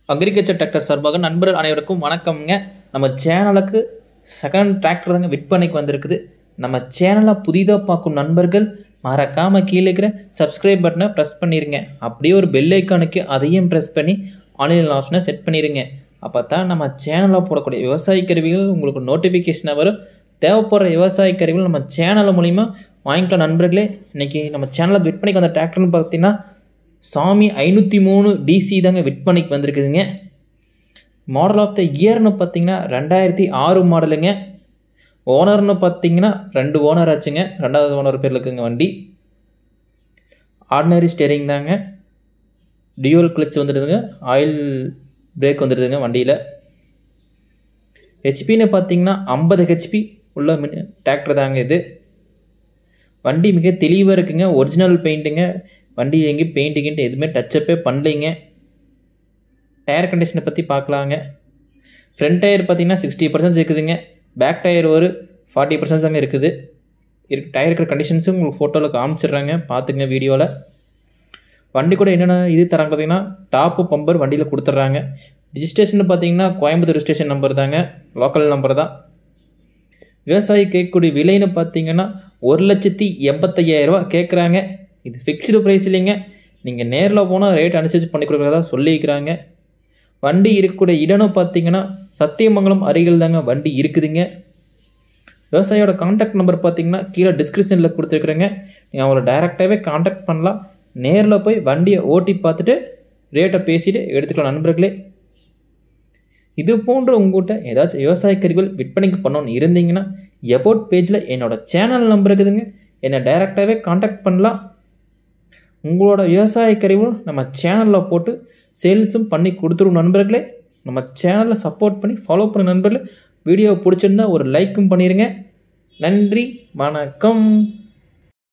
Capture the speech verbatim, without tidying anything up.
Agriculture tractor சார்பாக நண்பர்கள் அனைவருக்கும் வணக்கம்ங்க. நம்ம சேனலுக்கு செகண்ட் டிராக்டர் தாங்க விற்பனைக்கு வந்திருக்குது. நம்ம சேனலை புதிதாக பார்க்கும் நண்பர்கள் மறக்காமல் கீழே இருக்கிற சப்ஸ்கிரைப் பட்டனை ப்ரெஸ் பண்ணிடுங்க. அப்படியே ஒரு பெல் ஐக்கானுக்கு அதையும் ப்ரெஸ் பண்ணி ஆன்லைன் ஆப்ஷனை செட் பண்ணிடுங்க. அப்போ தான் நம்ம சேனலில் போடக்கூடிய விவசாய கருவிகள் உங்களுக்கு நோட்டிஃபிகேஷனாக வரும். தேவைப்படுற விவசாய கருவிகள் நம்ம சேனல் மூலிமா வாங்கிக்கலாம் நண்பர்களே. இன்றைக்கி நம்ம சேனலுக்கு விற்பனைக்கு வந்த டிராக்டர்னு பார்த்தீங்கன்னா சாமி ஐநூற்றி மூணு டிசி தாங்க விற்பனைக்கு வந்திருக்குதுங்க. மாடல் ஆஃப் த இயர்னு பார்த்தீங்கன்னா ரெண்டாயிரத்தி ஆறு மாடலுங்க. ஓனர்னு பார்த்தீங்கன்னா ரெண்டு ஓனர் ஆச்சுங்க. ரெண்டாவது ஓனர் பேரில் இருக்குங்க வண்டி. ஆர்டினரி ஸ்டேரிங் தாங்க. டியூவல் கிளச் வந்துடுதுங்க. ஆயில் பிரேக் வந்துடுதுங்க வண்டியில். ஹெச்பின்னு பார்த்தீங்கன்னா ஐம்பது ஹெச்பி உள்ள மின் டிராக்டர் தாங்க இது. வண்டி மிக தெளிவாக இருக்குங்க. ஒரிஜினல் பெயிண்ட்டுங்க. வண்டி எங்கேயும் பெயிண்டிங்கிட்டு எதுவுமே டச்சப்பே பண்ணலைங்க. டயர் கண்டிஷனை பற்றி பார்க்கலாங்க. ஃப்ரண்ட் டயர் பார்த்தீங்கன்னா சிக்ஸ்டி பர்சன்ட் இருக்குதுங்க. பேக் டயர் ஒரு ஃபார்ட்டி பர்சன்ட் தாங்க இருக்குது. இருக்கு டயர் இருக்கிற கண்டிஷன்ஸும் உங்களுக்கு ஃபோட்டோவில் காமிச்சிடுறாங்க, பார்த்துங்க வீடியோவில். வண்டி கூட என்னென்ன இது தராங்க பார்த்தீங்கன்னா டாப்பு பம்பர் வண்டியில் கொடுத்துட்றாங்க. ரிஜிஸ்ட்ரேஷன் பார்த்தீங்கன்னா கோயம்புத்தூர் ரிஜிஸ்ட்ரேஷன் நம்பர் தாங்க, லோக்கல் நம்பர் தான். விவசாயி கேட்கக்கூடிய விலைன்னு பார்த்தீங்கன்னா ஒரு லட்சத்தி எண்பத்தையாயிரரூவா கேட்குறாங்க. இது ஃபிக்ஸ்டு ப்ரைஸ் இல்லைங்க. நீங்கள் நேரில் போனால் ரேட் அனுசரித்து பண்ணி கொடுக்குறதா சொல்லியிருக்கிறாங்க. வண்டி இருக்கக்கூடிய இடம்னு பார்த்தீங்கன்னா சத்தியமங்கலம் அருகில் தாங்க வண்டி இருக்குதுங்க. விவசாயியோட கான்டாக்ட் நம்பர் பார்த்தீங்கன்னா கீழே டிஸ்கிரிப்ஷனில் கொடுத்துருக்குறேங்க. நீங்கள் அவங்கள டைரெக்டாகவே கான்டாக்ட் பண்ணலாம். நேரில் போய் வண்டியை ஓட்டி பார்த்துட்டு ரேட்டை பேசிட்டு எடுத்துக்கலாம் நண்பர்களே. இது போன்ற உங்கள்கிட்ட ஏதாச்சும் விவசாய கருவிகள் விற்பனைக்கு பண்ணணும்னு இருந்தீங்கன்னா எபோட் பேஜில் என்னோடய சேனல் நம்பர் இருக்குதுங்க. என்னை டைரெக்டாகவே கான்டாக்ட் பண்ணலாம். உங்களோட விவசாய கருவிகளும் நம்ம சேனலில் போட்டு சேல்ஸும் பண்ணி கொடுத்துருவோம் நண்பர்களே. நம்ம சேனலில் சப்போர்ட் பண்ணி ஃபாலோ பண்ண நண்பர்களே. வீடியோ பிடிச்சிருந்தா ஒரு லைக்கும் பண்ணிடுங்க. நன்றி, வணக்கம்.